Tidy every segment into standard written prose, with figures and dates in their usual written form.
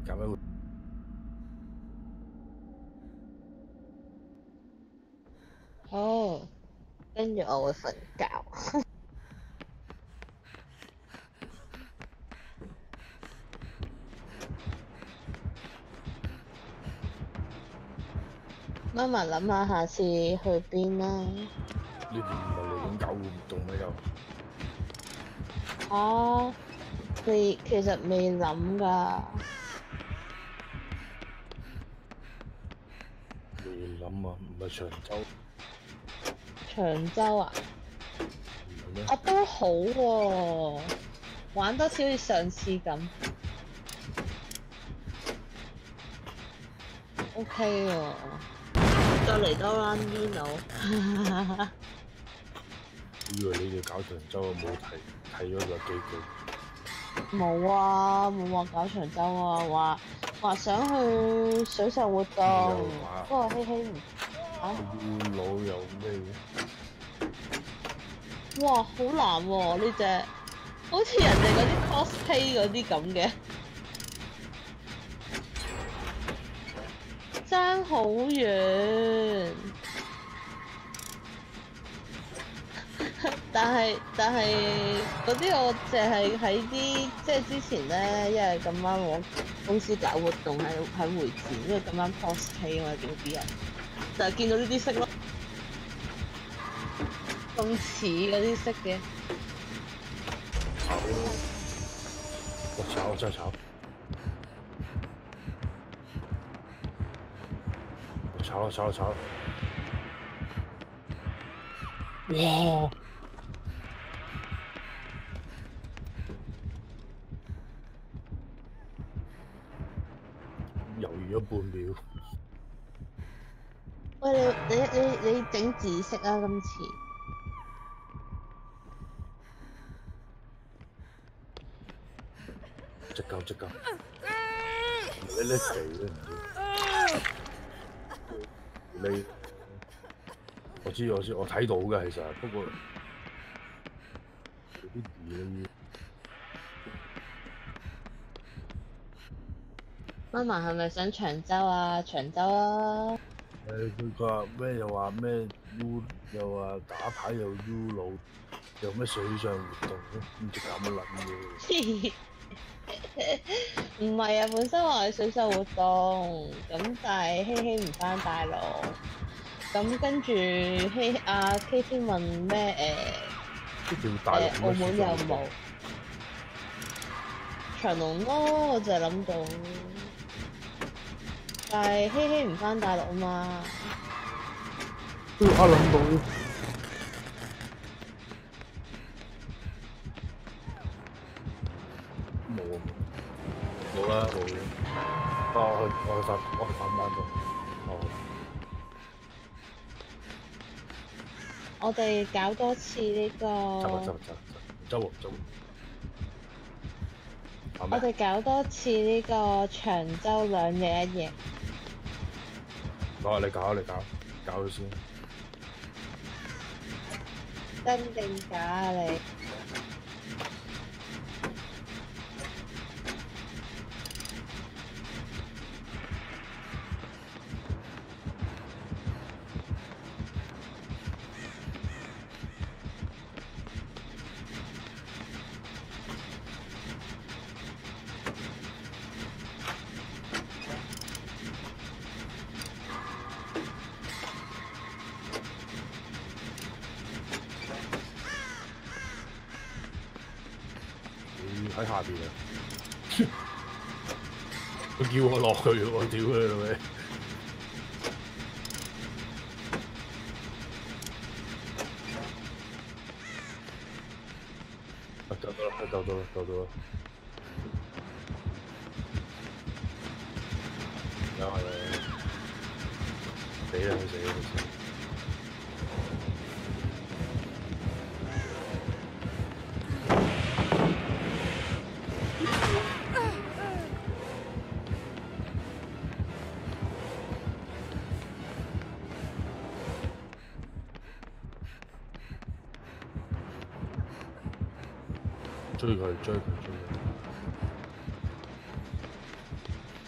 咁樣好，跟住我會瞓覺。媽媽諗下下次去邊啦。 呢邊唔係嚟緊搞活動咩又？ 啊，你其實未諗㗎。 未諗啊，唔係長洲， 長洲啊？ 唔係咩？ 啊都好喎、玩多次好似上次咁，OK 喎、再嚟多 round Uno。 我以為你哋搞長洲啊，冇睇咗個機句。 冇啊，冇話搞長洲啊，話想去水上活動， 又話不過希希唔啊， 烏佬又咩哇，好難喎呢只，好似人哋嗰啲 cosplay 嗰啲咁嘅，爭好遠。但係嗰啲我淨係喺啲即係之前咧，因為咁啱我公司搞活動喺會展，因為咁啱 cosplay 啊嘛，見到啲人就係見到呢啲色咯，咁似嗰啲色嘅。 炒咯？我炒真係炒，我炒啦炒啦炒啦！哇！猶豫咗半秒。 喂，你整紫色啊今次？ 隻狗隻狗，你叻肥都唔知。你我知，我睇到嘅其實，不過有啲嘢要。 媽媽係咪想長洲啊？長洲啊！ 佢話咩又話咩 U 又話打牌又 U 佬，又咩水上活動唔知搞乜撚嘢。 唔係啊，本身話係水上活動，咁但係希希唔返大陸，咁跟住KT 問咩呢條大陸澳門有乜水上活動？ 冇長隆咯，我就係諗到，但係希希唔返大陸啊嘛。 都要諗到。冇啊冇啦冇啦。我去返班度。 我哋搞多次呢個， 周我哋搞多次呢個長洲2日1夜。 你搞咗先。 真定假啊你？ 喺下邊啊！佢叫我落去喎，屌佢老味！夠到啦！有係死！追佢！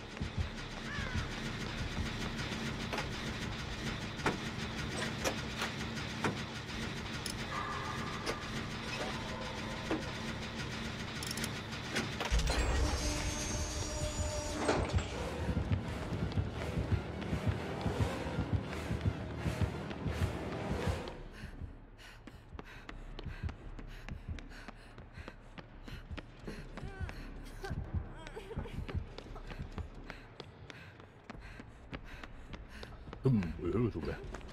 佢唔會喺度做咩？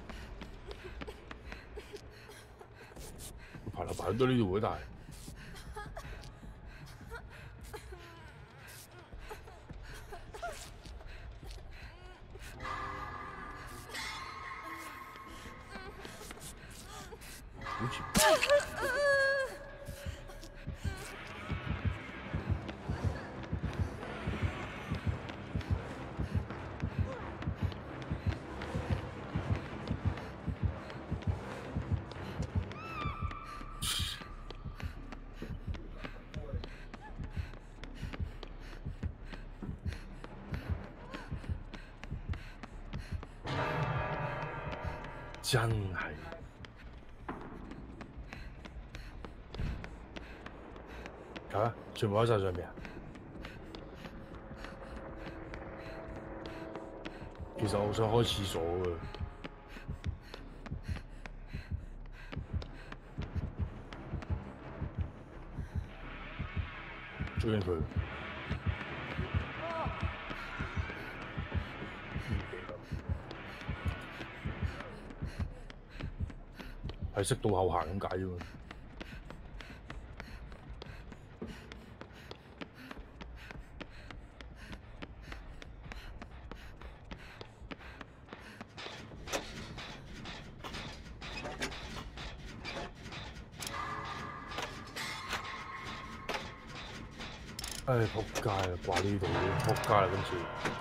佢排嚟排去都呢度嘅，但係好似真係嚇，全部喺晒上面啊！其實我想開廁所嘅，追緊佢。係識到後行咁解啫嘛。唉，仆街啊！掛呢度，仆街啦！今次。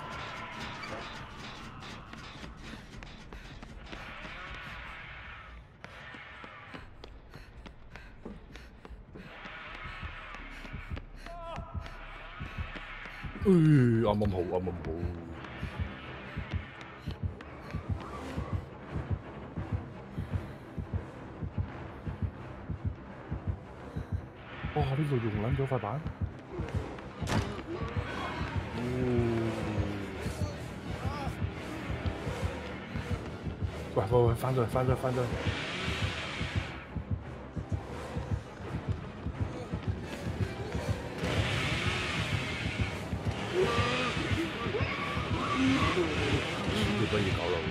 啱啱好，啱啱好。哇！呢度用撚咗塊板。喂，翻咗嚟，翻咗嚟，翻咗嚟。你不如搞啦。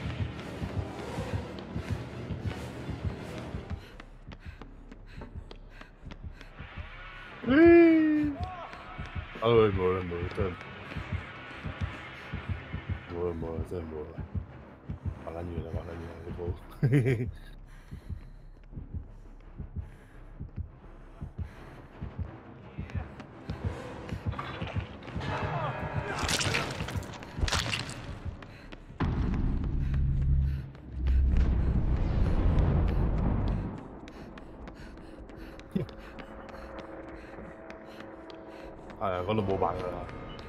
冇啦，真係冇啦，真係冇啦。玩撚完啦，玩撚完啦，呢鋪。係啊，嗰度冇辦㗎啦。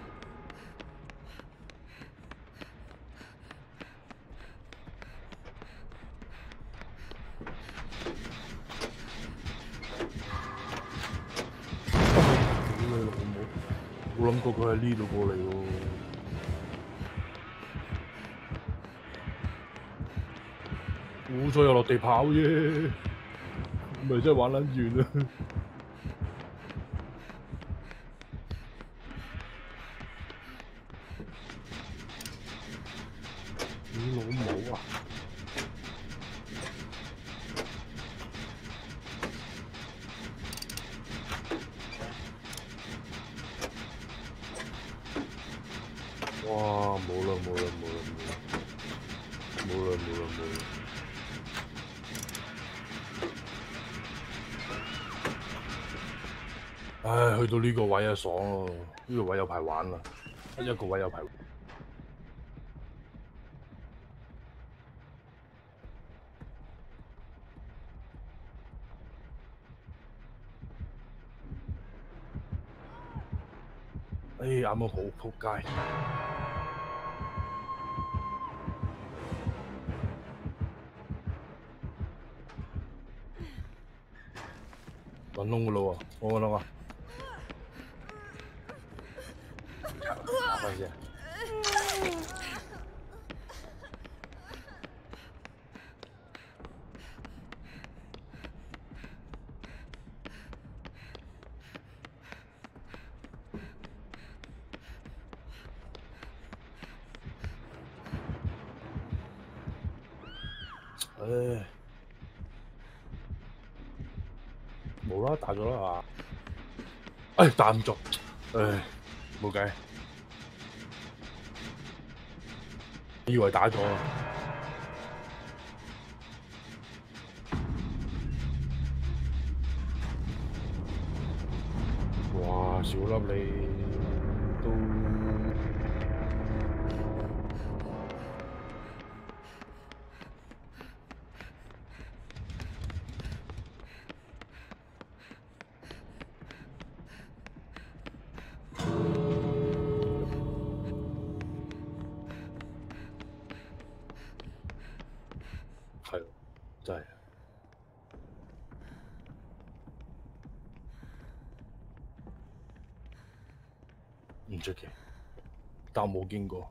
屌你老母！冇諗過佢喺呢度過嚟喎。好彩有落地跑啫，咪真係玩撚完啦。你老母啊！哇！冇啦冇啦冇啦冇啦冇啦冇啦冇啦！唉，去到呢個位啊，爽咯！呢個位有排玩啦，一個位有排。唉，啱啱好仆街。揾窿㗎咯喎，我揾窿啊！打返先。 唉，冇啦，打咗啦啊！唉，打唔中，唉，冇計，以為打咗啊！哇，小粒你都係，真係唔出奇，但我冇見過。